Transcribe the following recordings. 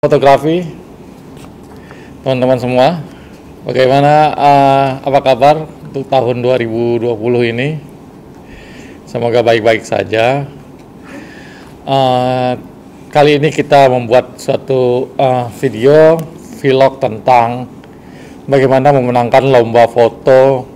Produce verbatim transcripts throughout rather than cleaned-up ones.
Fotografi, teman-teman semua, bagaimana uh, apa kabar untuk tahun dua ribu dua puluh ini? Semoga baik-baik saja. Uh, kali ini kita membuat suatu uh, video vlog tentang bagaimana memenangkan lomba foto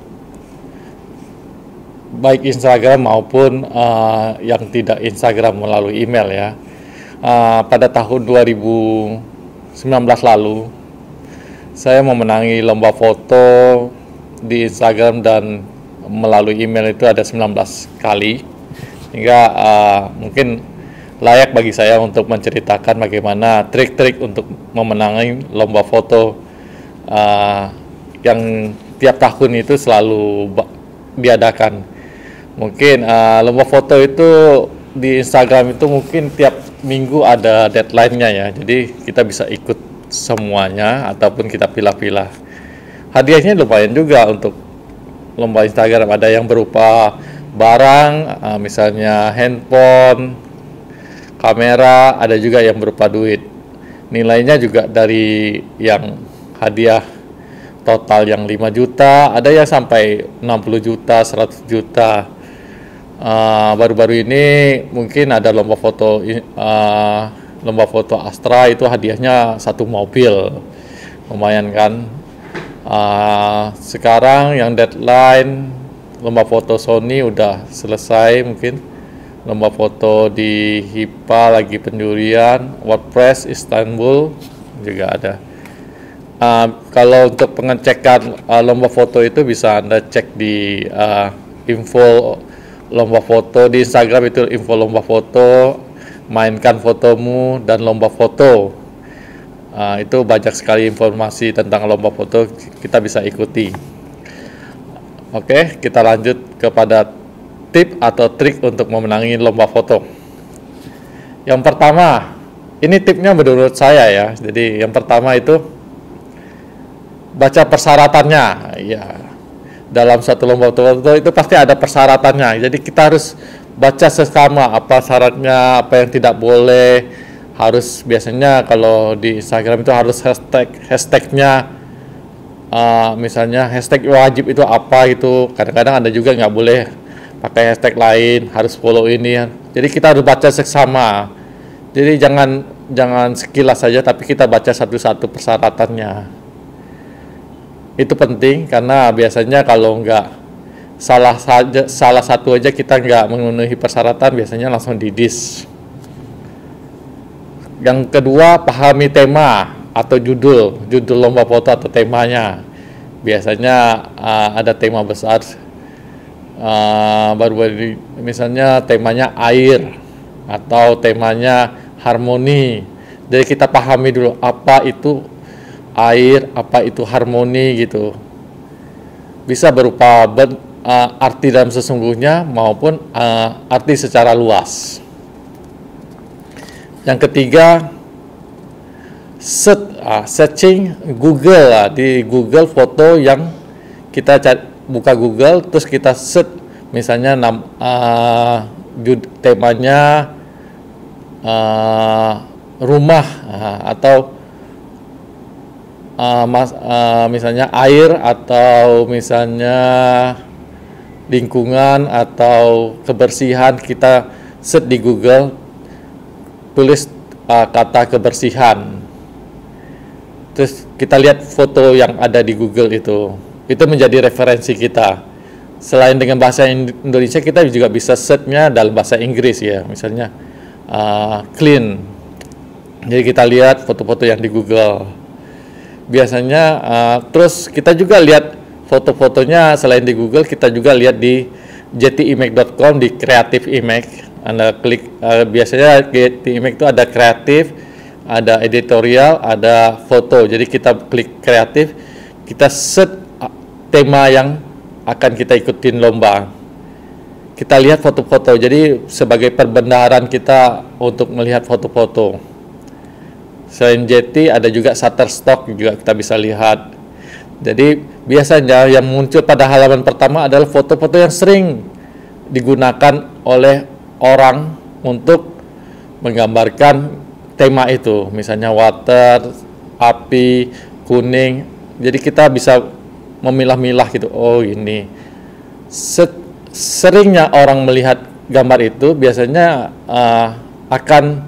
baik Instagram maupun uh, yang tidak Instagram melalui email ya. Uh, pada tahun dua ribu sembilan belas lalu saya memenangi lomba foto di Instagram dan melalui email itu ada sembilan belas kali, hingga uh, mungkin layak bagi saya untuk menceritakan bagaimana trik-trik untuk memenangi lomba foto uh, yang tiap tahun itu selalu diadakan. Mungkin uh, lomba foto itu di Instagram itu mungkin tiap minggu ada deadline-nya ya, jadi kita bisa ikut semuanya ataupun kita pilah-pilah. Hadiahnya lumayan juga untuk lomba Instagram, ada yang berupa barang, uh, misalnya handphone, kamera, ada juga yang berupa duit. Nilainya juga dari yang hadiah total yang lima juta, ada yang sampai enam puluh juta, seratus juta. Uh, baru-baru ini mungkin ada lomba foto uh, lomba foto Astra, itu hadiahnya satu mobil, lumayan kan. Uh, sekarang yang deadline lomba foto Sony udah selesai, mungkin lomba foto di Hipa lagi penjurian, WordPress Istanbul juga ada. Uh, kalau untuk pengecekan uh, lomba foto itu bisa Anda cek di uh, info lomba foto di Instagram, itu info lomba foto, mainkan fotomu, dan lomba foto. Uh, itu banyak sekali informasi tentang lomba foto, kita bisa ikuti. Oke, kita lanjut kepada tip atau trik untuk memenangi lomba foto. Yang pertama, ini tipnya menurut saya ya. Jadi yang pertama itu baca persyaratannya. Ya, dalam satu lomba foto itu pasti ada persyaratannya. Jadi kita harus baca sesama apa syaratnya, apa yang tidak boleh. Harus biasanya kalau di Instagram itu harus hashtag hashtagnya. Uh, misalnya hashtag wajib itu apa itu. Kadang-kadang ada juga nggak boleh pakai hashtag lain, harus follow ini. Jadi kita harus baca seksama. Jadi jangan jangan sekilas saja, tapi kita baca satu-satu persyaratannya. Itu penting karena biasanya kalau nggak salah saja salah satu aja kita nggak memenuhi persyaratan, biasanya langsung didis. Yang kedua, pahami tema atau judul judul lomba foto atau temanya. Biasanya uh, ada tema besar. Uh, baru-baru misalnya temanya air atau temanya harmoni. Jadi kita pahami dulu apa itu air, apa itu harmoni gitu. Bisa berupa ben, uh, arti dalam sesungguhnya maupun uh, arti secara luas. Yang ketiga, set, uh, searching Google lah. Di Google foto yang kita cari, buka Google terus kita search misalnya nam, uh, jud, temanya uh, rumah uh, atau uh, mas, uh, misalnya air atau misalnya lingkungan atau kebersihan, kita search di Google, tulis uh, kata kebersihan, terus kita lihat foto yang ada di Google itu. Itu menjadi referensi kita. Selain dengan bahasa Indonesia, kita juga bisa search-nya dalam bahasa Inggris ya, misalnya uh, clean. Jadi kita lihat foto-foto yang di Google. Biasanya uh, terus kita juga lihat foto-fotonya selain di Google, kita juga lihat di jtimage dot com, di Creative Image. Anda klik, uh, biasanya Jtimage itu ada kreatif, ada editorial, ada foto. Jadi kita klik kreatif, kita search tema yang akan kita ikutin lomba. Kita lihat foto-foto, jadi sebagai perbendaharaan kita untuk melihat foto-foto. Selain J T ada juga Shutterstock juga kita bisa lihat. Jadi biasanya yang muncul pada halaman pertama adalah foto-foto yang sering digunakan oleh orang untuk menggambarkan tema itu, misalnya water, api, kuning. Jadi kita bisa memilah-milah gitu. Oh ini. Se- seringnya orang melihat gambar itu biasanya uh, akan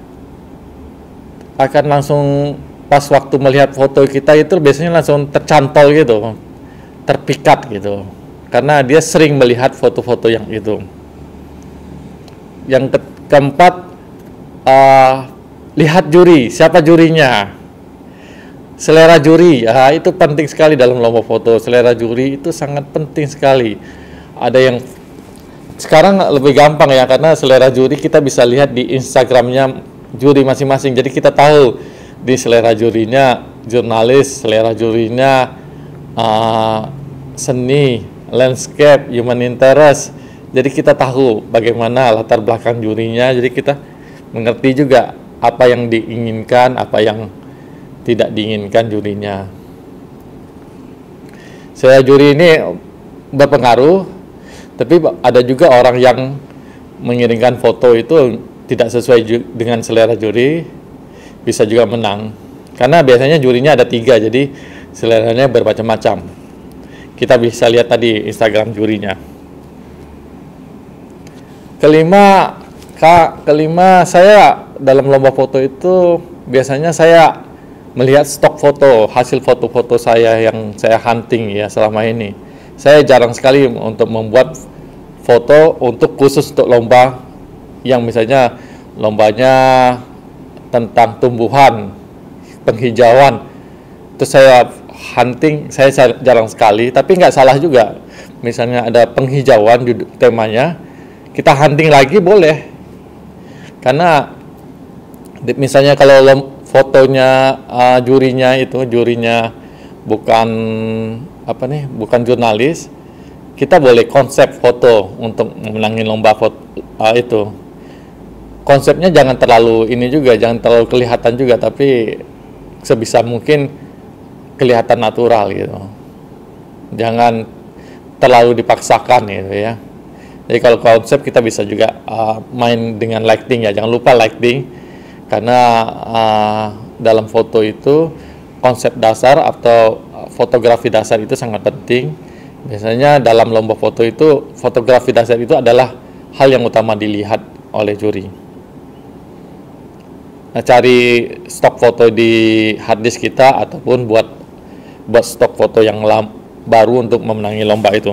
akan langsung pas waktu melihat foto kita itu biasanya langsung tercantol gitu, terpikat gitu, karena dia sering melihat foto-foto yang itu. Yang ke keempat, uh, lihat juri, siapa jurinya, selera juri, ya, itu penting sekali dalam lomba foto. Selera juri itu sangat penting sekali. Ada yang sekarang lebih gampang ya, karena selera juri kita bisa lihat di Instagramnya juri masing-masing, jadi kita tahu di selera jurinya jurnalis, selera jurinya uh, seni, landscape, human interest. Jadi kita tahu bagaimana latar belakang jurinya, jadi kita mengerti juga apa yang diinginkan, apa yang tidak diinginkan jurinya. Selera juri ini berpengaruh, tapi ada juga orang yang mengirimkan foto itu tidak sesuai dengan selera juri, bisa juga menang. Karena biasanya jurinya ada tiga, jadi seleranya bermacam-macam. Kita bisa lihat tadi Instagram jurinya. Kelima, Kak, kelima saya dalam lomba foto itu biasanya saya melihat stok foto, hasil foto-foto saya yang saya hunting ya selama ini. Saya jarang sekali untuk membuat foto untuk khusus untuk lomba yang misalnya lombanya tentang tumbuhan, penghijauan. Terus saya hunting, saya jarang sekali, tapi nggak salah juga. Misalnya ada penghijauan temanya, kita hunting lagi boleh. Karena misalnya kalau fotonya uh, jurinya itu jurinya bukan apa nih, bukan jurnalis, kita boleh konsep foto untuk memenangi lomba foto uh, itu. Konsepnya jangan terlalu ini juga, jangan terlalu kelihatan juga, tapi sebisa mungkin kelihatan natural gitu. Jangan terlalu dipaksakan gitu ya. Jadi kalau konsep kita bisa juga uh, main dengan lighting ya, jangan lupa lighting, karena uh, dalam foto itu konsep dasar atau fotografi dasar itu sangat penting. Biasanya dalam lomba foto itu fotografi dasar itu adalah hal yang utama dilihat oleh juri. Nah, cari stok foto di harddisk kita ataupun buat buat stok foto yang lam, baru untuk memenangi lomba itu.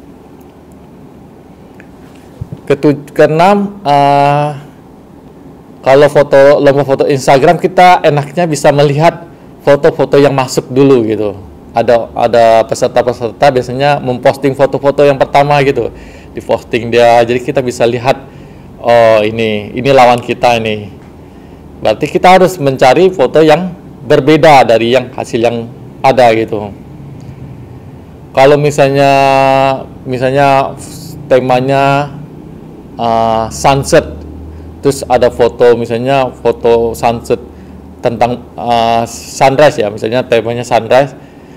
Ketujuh, keenam, uh, kalau foto lomba foto Instagram kita enaknya bisa melihat foto-foto yang masuk dulu gitu. Ada ada peserta-peserta biasanya memposting foto-foto yang pertama gitu, diposting dia, jadi kita bisa lihat oh ini ini lawan kita ini. Berarti kita harus mencari foto yang berbeda dari yang hasil yang ada gitu. Kalau misalnya misalnya temanya uh, sunset, terus ada foto misalnya foto sunset tentang uh, sunrise ya, misalnya temanya sunrise.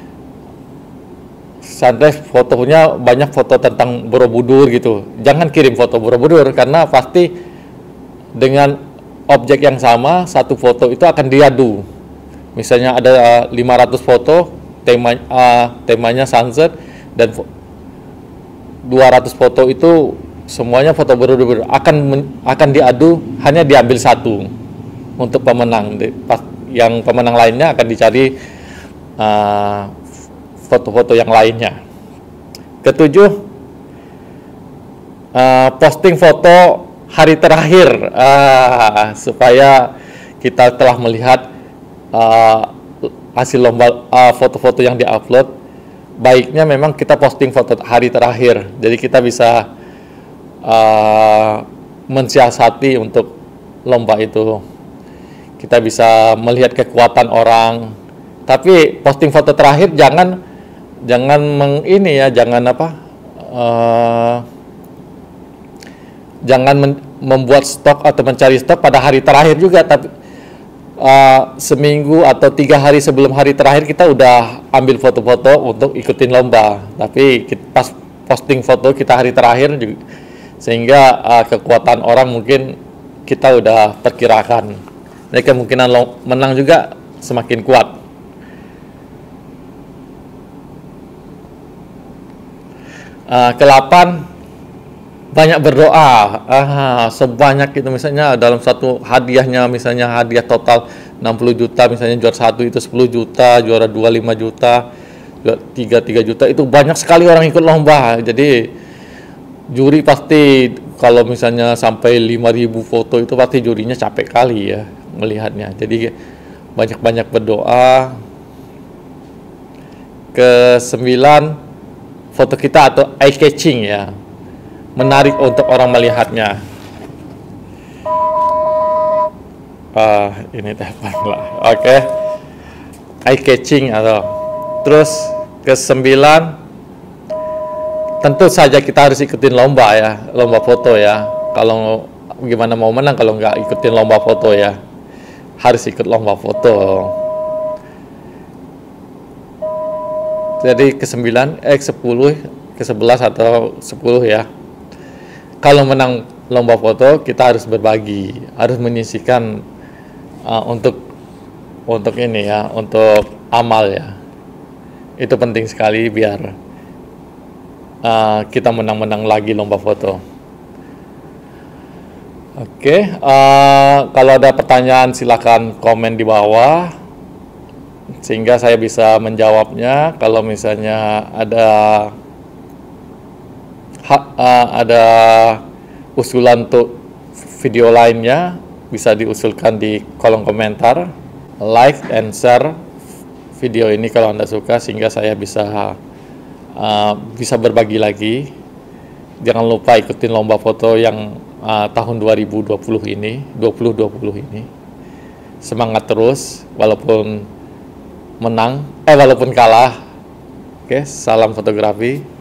Sunrise fotonya banyak foto tentang Borobudur gitu. Jangan kirim foto Borobudur karena pasti dengan objek yang sama, satu foto itu akan diadu. Misalnya ada uh, lima ratus foto, tema, uh, temanya sunset, dan dua ratus foto itu semuanya foto Borobudur, akan akan diadu, hanya diambil satu untuk pemenang. Yang pemenang lainnya akan dicari uh, foto-foto yang lainnya. Ketujuh, uh, posting foto hari terakhir, uh, supaya kita telah melihat uh, hasil lomba uh, foto-foto yang diupload. Baiknya memang kita posting foto hari terakhir, jadi kita bisa uh, mensiasati untuk lomba itu. Kita bisa melihat kekuatan orang. Tapi posting foto terakhir jangan jangan meng, ini ya, jangan apa? Uh, jangan men, membuat stok atau mencari stok pada hari terakhir juga, tapi uh, seminggu atau tiga hari sebelum hari terakhir kita udah ambil foto-foto untuk ikutin lomba, tapi kita, pas posting foto kita hari terakhir juga, sehingga uh, kekuatan orang mungkin kita udah perkirakan. Jadi kemungkinan lo menang juga semakin kuat. Uh, kedelapan, banyak berdoa. Ah, sebanyak itu, misalnya dalam satu hadiahnya, misalnya hadiah total enam puluh juta, misalnya juara satu itu sepuluh juta, juara dua lima juta, juara tiga tiga juta, itu banyak sekali orang ikut lomba. Jadi juri pasti kalau misalnya sampai lima ribu foto itu pasti jurinya capek kali ya melihatnya. Jadi banyak-banyak berdoa. Kesembilan, foto kita atau eye catching ya, menarik untuk orang melihatnya. Uh, ini telepon lah. Oke, okay. Eye catching atau terus kesembilan, tentu saja kita harus ikutin lomba ya, lomba foto ya. Kalau gimana mau menang kalau nggak ikutin lomba foto ya, harus ikut lomba foto. Jadi kesembilan, eh sepuluh, ke sebelas atau sepuluh ya. Kalau menang lomba foto, kita harus berbagi, harus menyisihkan uh, untuk untuk ini ya, untuk amal ya. Itu penting sekali biar uh, kita menang-menang lagi lomba foto. Oke, okay, uh, kalau ada pertanyaan silakan komen di bawah, sehingga saya bisa menjawabnya. Kalau misalnya ada ha, uh, ada usulan untuk video lainnya, bisa diusulkan di kolom komentar. Like and share video ini kalau Anda suka, sehingga saya bisa uh, bisa berbagi lagi. Jangan lupa ikutin lomba foto yang uh, tahun dua ribu dua puluh ini, dua ribu dua puluh ini. Semangat terus walaupun menang, eh walaupun kalah. Oke, salam fotografi.